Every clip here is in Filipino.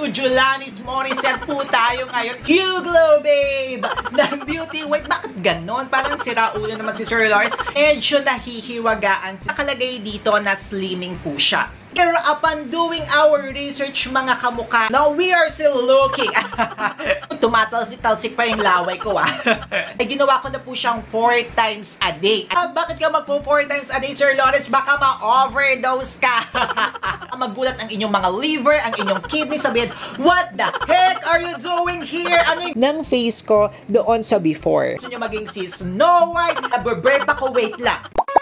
Ginujulanis Morissette po tayo ngayon. You Glow Babe ng Beauty White. Bakit ganon? Parang sira ulo naman si Sir Lawrence. Medyo nahihiwagaan. Nakalagay dito na slimming po siya. Pero upon doing our research mga kamukha, now we are still looking. Tumatalsik-talsik pa yung laway ko Ay ginawa ko na po siyang 4 times a day. Bakit ka magpo 4 times a day, Sir Lawrence? Baka ma-overdose ka. Magulat ang inyong mga liver, ang inyong kidney, sabihin, what the heck are you doing here? Ano yung ng face ko doon sa before? Gusto nyo maging si Snow White? Nababrave ako, wait lang.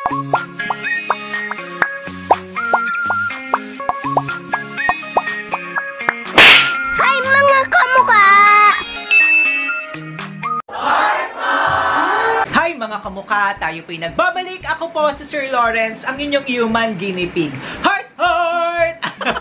Mga kamukha, tayo po'y nagbabalik. Ako po si Sir Lawrence, ang inyong human guinea pig. Heart!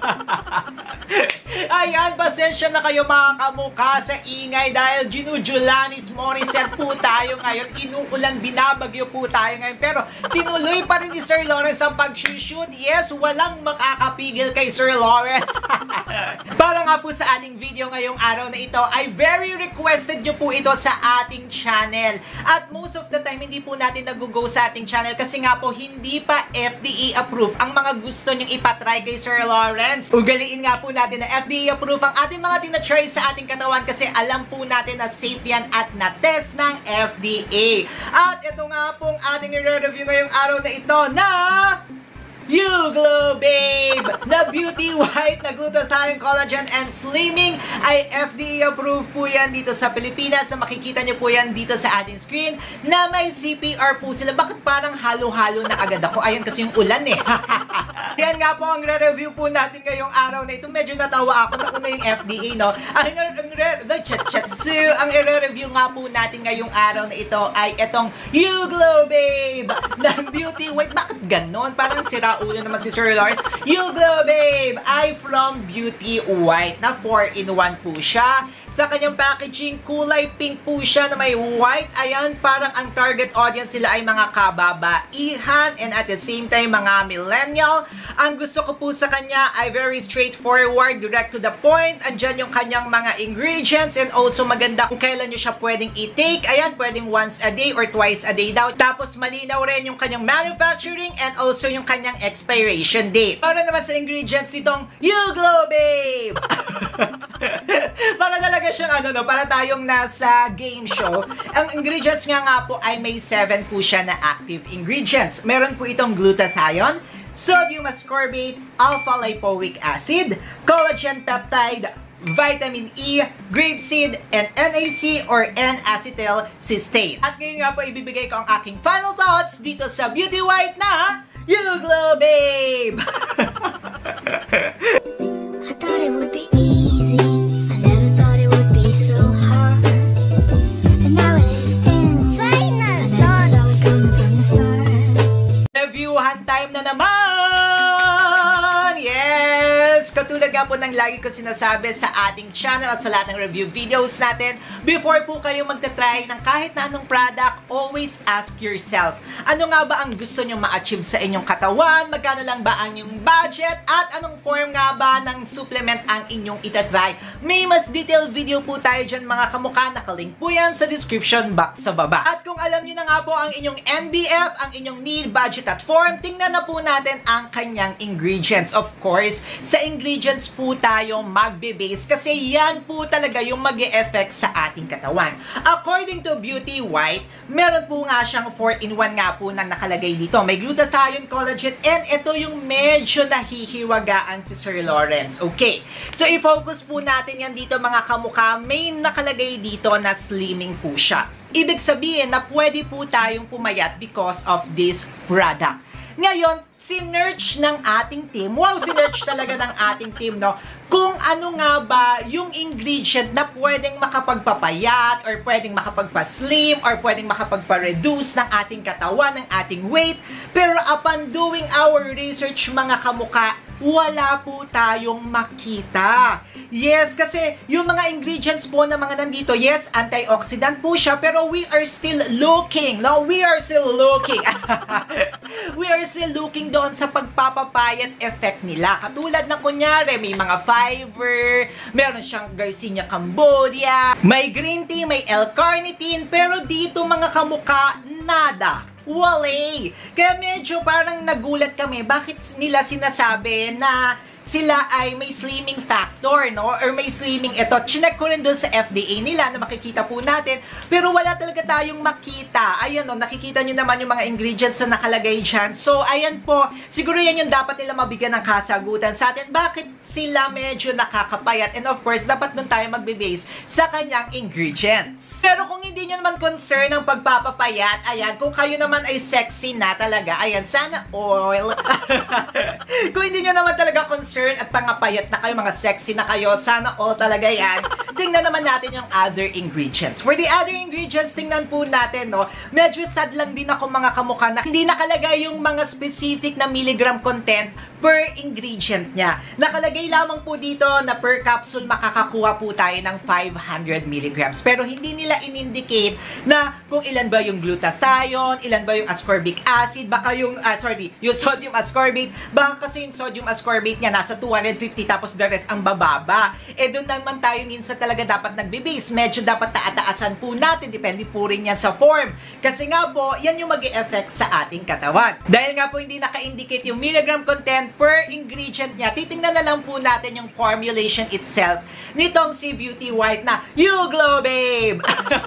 Ayan, pasensya na kayo mga kamukha sa ingay dahil Ginujulanis Morissette po tayo ngayon. Inuulan, binabagyo po tayo ngayon. Pero tinuloy pa rin ni Sir Lawrence ang pag-shoot. Yes, walang makakapigil kay Sir Lawrence. Para nga po sa ating video ngayong araw na ito, ay very requested nyo po ito sa ating channel. At most of the time, hindi po natin nag-go sa ating channel kasi nga po, hindi pa FDA approved ang mga gusto nyong ipatry kay Sir Lawrence. Ugaliin nga po natin na FDA approved ang ating mga tinatry sa ating katawan kasi alam po natin na safe yan at na-test ng FDA. At ito nga pong ating i-review ngayong araw na ito na You Glow Babe na Beauty White na Glutathione Collagen and Slimming ay FDA approved po yan dito sa Pilipinas na makikita nyo po yan dito sa ating screen na may CPR po sila. Bakit parang halo-halo na agad ako? Ayan kasi yung ulan eh. Yan nga po ang re-review po natin ngayong araw na ito. Medyo natawa ako na una yung FDA, no? Ang i-review nga po natin ngayong araw na ito ay itong You Glow Babe ng Beauty White. Bakit ganon? Parang sira ulo naman si Sir Lawrence. You Glow Babe ay from Beauty White na 4-in-1 po siya. Sa kanyang packaging, kulay pink po siya na may white. Ayan, parang ang target audience sila ay mga kababaihan and at the same time, mga millennial. Ang gusto ko po sa kanya ay very straightforward, direct to the point. Andyan yung kanyang mga ingredients and also maganda kung kailan nyo siya pwedeng i-take. Ayan, pwedeng once a day or twice a day daw. Tapos malinaw rin yung kanyang manufacturing and also yung kanyang expiration date. Para naman sa ingredients nitong You Glow Babe! Para talaga siyang para tayong nasa game show. Ang ingredients nga po ay may 7 po siya na active ingredients. Meron po itong glutathione, sodium ascorbate, alpha-lipoic acid, collagen peptide, vitamin E, grapeseed, and NAC or N-acetyl-cysteine. At ngayon nga po ibibigay ko ang aking final thoughts dito sa Beauty White na You Glow Babe! I thought it would be easy. I never thought it would be so hard. And now it is in. Final thoughts. I never saw it coming from the start. Reviewhan time na naman! Yes! Katulad nga po ng lagi ko sinasabi sa ating channel at sa lahat ng review videos natin, before po kayo magta-try ng kahit na anong product, always ask yourself, ano nga ba ang gusto nyo ma-achieve sa inyong katawan? Magkano lang ba ang inyong budget? At anong form nga ba ng supplement ang inyong itatry? May mas detailed video po tayo dyan mga kamukha. Nakalink po yan sa description box sa baba. At kung alam nyo na nga po ang inyong NBF, ang inyong need, budget at form, tingnan na po natin ang kanyang ingredients. Of course, sa ingredients po tayo magbe-base kasi yan po talaga yung mag-e-effect sa ating katawan. According to Beauty White, meron po nga siyang 4-in-1 nga po na nakalagay dito. May glutathione, collagen, and ito yung medyo nahihiwagaan si Sir Lawrence. Okay, so i-focus po natin yan dito mga kamukha. May nakalagay dito na slimming po siya. Ibig sabihin na pwede po tayong pumayat because of this product. Ngayon, sinerch ng ating team, sinerch talaga ng ating team, no? Kung ano nga ba yung ingredient na pwedeng makapagpapayat or pwedeng makapagpa-slim or pwedeng makapagpa-reduce ng ating katawan, ng ating weight. Pero upon doing our research mga kamukha, wala po tayong makita. Yes, kasi yung mga ingredients po na mga nandito, yes, antioxidant po siya, pero we are still looking. No, we are still looking. We are still looking doon sa pagpapapayat effect nila. Katulad na kunyari, may mga fiber, meron siyang Garcinia cambodia, may green tea, may L-carnitine, pero dito mga kamuka, nada. Wale! Kaya medyo parang nagulat kami, bakit nila sinasabi na sila ay may slimming factor, no? Or may slimming ito. Chinek ko rin doon sa FDA nila na makikita po natin. Pero wala talaga tayong makita. Ayan, no? Nakikita nyo naman yung mga ingredients na nakalagay dyan. So, ayan po. Siguro yan yung dapat nila mabigyan ng kasagutan sa atin. Bakit sila medyo nakakapayat? And of course, dapat doon tayo magbe-base sa kanyang ingredients. Pero kung hindi nyo naman concern ng pagpapapayat, ayan, kung kayo naman ay sexy na talaga, ayan, sana oil. Kung hindi nyo naman talaga concern at pangapayat na kayo, mga sexy na kayo, sana all talaga yan. Tingnan naman natin yung other ingredients. For the other ingredients, tingnan po natin, no? Medyo sad lang din ako mga kamukha na hindi nakalagay yung mga specific na milligram content per ingredient niya. Nakalagay lamang po dito na per capsule makakakuha po tayo ng 500 milligrams. Pero hindi nila in-indicate na kung ilan ba yung glutathione, ilan ba yung ascorbic acid, baka yung, yung sodium ascorbate, baka kasi yung sodium ascorbate niya nasa 250 tapos the rest ang bababa. Eh doon naman tayo minsan talaga dapat nagbe-base. Medyo dapat taataasan po natin, depende po rin yan sa form. Kasi nga po, yan yung mag-e-effect sa ating katawan. Dahil nga po hindi naka-indicate yung milligram content per ingredient niya, titingnan na lang po natin yung formulation itself nitong si Beauty White na You Glow Babe!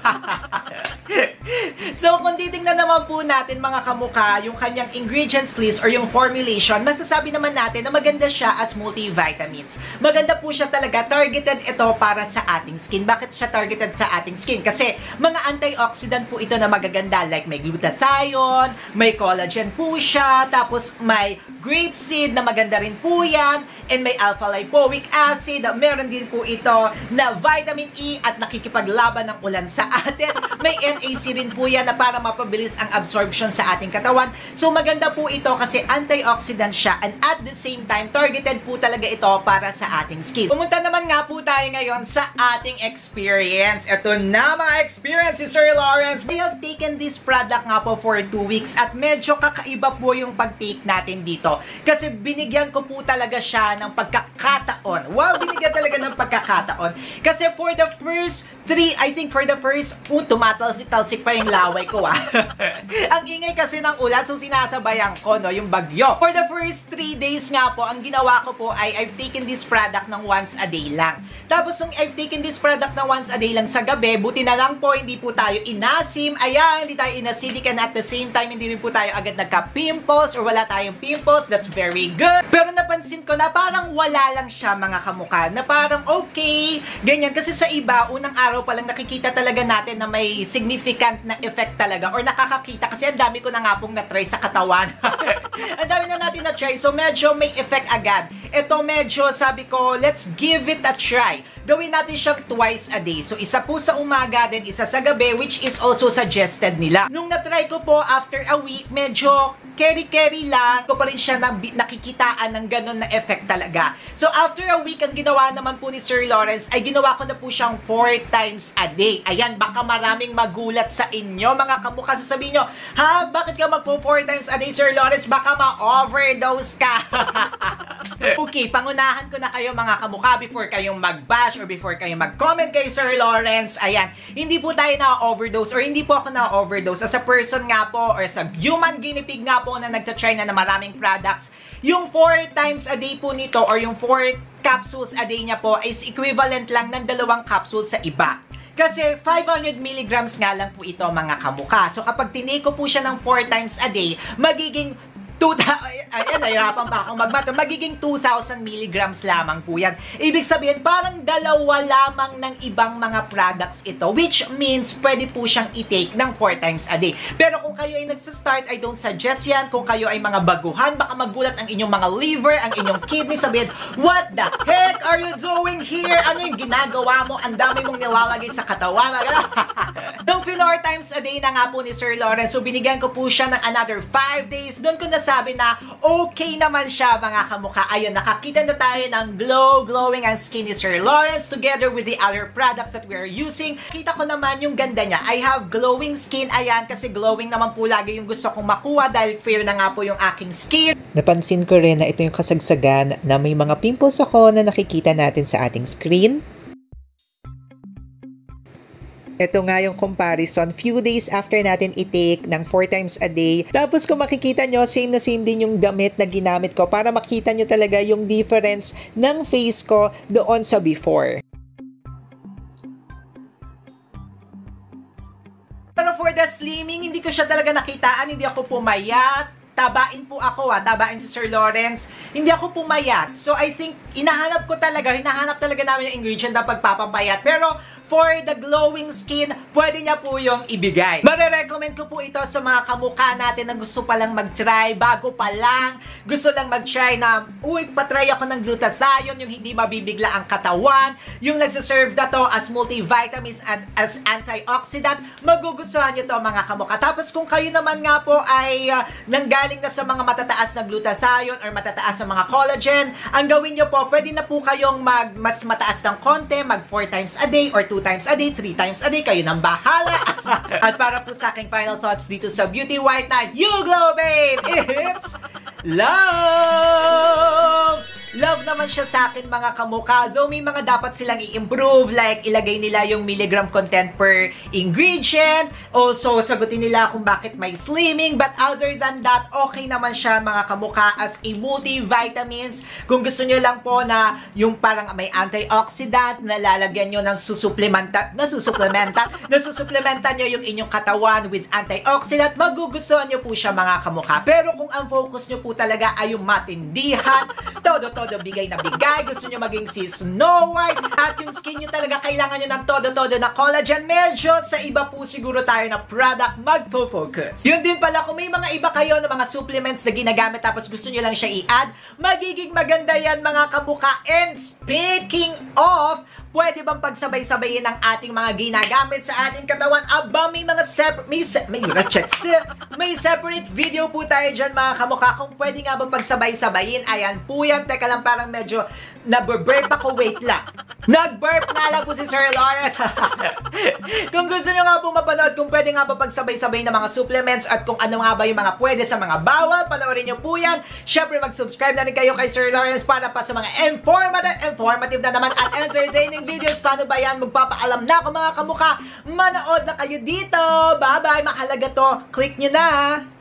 So, kung titingnan naman po natin mga kamukha, yung kanyang ingredients list or yung formulation, masasabi naman natin na maganda siya as multivitamins. Maganda po siya talaga, targeted ito para sa ating skin. Bakit siya targeted sa ating skin? Kasi mga antioxidant po ito na magaganda, like may glutathione, may collagen po siya, tapos may grapeseed na maganda rin po yan, and may alpha-lipoic acid, meron din po ito na vitamin E at nakikipaglaban ng ulan sa atin. May NAC rin po yan na para mapabilis ang absorption sa ating katawan. So maganda po ito kasi antioxidant siya, and at the same time, targeted po talaga ito para sa ating skin. Pumunta naman nga po tayo ngayon sa ating experience. Ito na mga experience si Sir Lawrence. I have taken this product nga po for 2 weeks at medyo kakaiba po yung pag-take natin dito. Kasi binigyan ko po talaga siya ng pagkakataon. Wow, binigyan talaga ng pagkakataon. Kasi for the first 3, I think for the first, tumatalsik-talsik pa yung laway ko Ang ingay kasi ng ulan, so sinasabayan ko, no, yung bagyo. For the first 3 days nga po, ang ginawa ko po ay I've taken this product ng once a day lang. Tapos nung I've taken this product ng once a day lang sa gabi, buti na lang po, hindi po tayo inasim. Ayan, hindi tayo inacidic, and at the same time, hindi rin po tayo agad nagka-pimples or wala tayong pimples. That's very good. Pero napansin ko na parang wala lang siya mga kamukha. Na parang okay, ganyan. Kasi sa iba, unang araw pa lang nakikita talaga natin na may significant na effect talaga or nakakakita. Kasi ang dami ko na nga pong na-try sa katawan. Ang dami na natin na-try. So medyo may effect agad. Ito medyo sabi ko, let's give it a try. Gawin natin siyang twice a day. So isa po sa umaga, then isa sa gabi, which is also suggested nila. Nung na-try ko po after a week, medyo carry lang. Ko pa rin siya nakikitaan ng ganun na effect talaga. So after a week, ang ginawa naman po ni Sir Lawrence ay ginawa ko na po siyang 4 times a day. Ayan, baka maraming magulat sa inyo mga kamukha. Sasabihin nyo, ha? Bakit ka magpo 4 times a day, Sir Lawrence? Baka ma-overdose ka. Okay, pangunahan ko na kayo mga kamukha before kayong mag-bash or before kayong mag-comment kay Sir Lawrence. Ayan, hindi po tayo na-overdose or hindi po ako na-overdose. As a person nga po or sa human guinea pig nga po na nagtatry na maraming products, yung 4 times a day po nito or yung 4 capsules a day niya po is equivalent lang ng 2 capsules sa iba. Kasi 500 milligrams nga lang po ito mga kamukha. So kapag tinake ko po siya ng 4 times a day, magiging ayan, nahirapan pa akong magmata. Magiging 2,000 milligrams lamang po yan. Ibig sabihin, parang 2 lamang ng ibang mga products ito. Which means, pwede po siyang i-take ng 4 times a day. Pero kung kayo ay nagsastart, I don't suggest yan. Kung kayo ay mga baguhan, baka magulat ang inyong mga liver, ang inyong kidney. Sabihin, what the heck are you doing here? Ano yung ginagawa mo? Ang dami mong nilalagay sa katawan. Nung 4 times a day na nga po ni Sir Lawrence, so binigyan ko po siya ng another 5 days. Doon ko nasabi masasabi na okay naman siya mga kamukha. Ayun, nakakita na tayo ng glowing ang skin ni Sir Lawrence together with the other products that we are using. Kita ko naman yung ganda niya. I have glowing skin. Ayan, kasi glowing naman po lagi yung gusto kong makuha dahil fair na nga po yung aking skin. Napansin ko rin na ito yung kasagsagan na may mga pimples ako na nakikita natin sa ating screen. Ito nga yung comparison, few days after natin i-take ng 4 times a day. Tapos kung makikita nyo, same na same din yung damit na ginamit ko para makita nyo talaga yung difference ng face ko doon sa before. Pero for the slimming, hindi ko siya talaga nakitaan, hindi ako pumayat. Tabain po ako tabain si Sir Lawrence. Hindi ako pumayat. So I think, hinahanap talaga namin yung ingredient na pagpapapayat. Pero for the glowing skin, pwede niya po yung ibigay. Mare-recommend ko po ito sa mga kamukha natin na gusto palang mag-try, bago pa lang, gusto lang mag-try na, uy, patry ako ng glutathione, yung hindi mabibigla ang katawan, yung nagsaserve na to as multivitamins and as antioxidant, magugustuhan nyo to mga kamukha. Tapos kung kayo naman nga po ay nanggaling na sa mga matataas na glutathione or matataas na mga collagen, ang gawin nyo po, pwede na po kayong mas mataas ng konti, mag 4 times a day or 2 times a day, 3 times a day, kayo nang bahala. At para po sa aking final thoughts dito sa Beauty White Night, you glow babe! It's love! Love naman siya sa akin mga kamukha. Though may mga dapat silang i-improve, like ilagay nila yung milligram content per ingredient. Also, sagutin nila kung bakit may slimming. But other than that, okay naman siya mga kamukha as a multivitamins. Kung gusto nyo lang po na yung parang may antioxidant, na lalagyan nyo ng nasusupplementan nyo yung inyong katawan with antioxidant, magugustuhan nyo po siya mga kamukha. Pero kung ang focus nyo po talaga ay yung matindihan, todo bigay na bigay, gusto nyo maging si Snow White, at yung skin nyo talaga kailangan nyo ng todo na collagen, medyo sa iba po siguro tayo na product magpo-focus. Yun din pala, kung may mga iba kayo na mga supplements na ginagamit tapos gusto nyo lang siya i-add, magiging maganda yan mga kamukha. And speaking of, pwede bang pagsabay-sabayin ang ating mga ginagamit sa ating katawan? Aba, may mga may separate video po tayo dyan mga kamukha kung pwede nga ba pagsabay-sabayin. Ayan po yan. Teka lang, parang medyo naburp ako. Wait lang. Nag-burp nga lang po si Sir Lawrence. Kung gusto nyo nga po mapanood kung pwede nga ba pagsabay-sabay ng mga supplements at kung ano nga ba yung mga pwede sa mga bawal, panoorin nyo po yan. Syempre, mag-subscribe na rin kayo kay Sir Lawrence para pa sa mga informative na naman at entertaining videos. Paano ba yan? Magpapaalam na ako mga kamukha. Manood na kayo dito. Bye-bye. Mahalaga to. Click nyo na.